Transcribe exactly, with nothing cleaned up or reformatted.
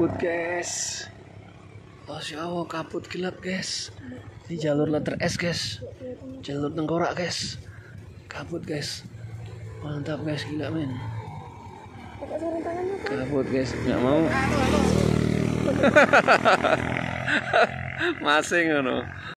kabut guys. Masya Allah, kabut gelap guys. Ini jalur letter S guys, jalur tengkorak guys, kabut guys, mantap guys, gila men. Kabut guys, nggak mau. Masing ngono.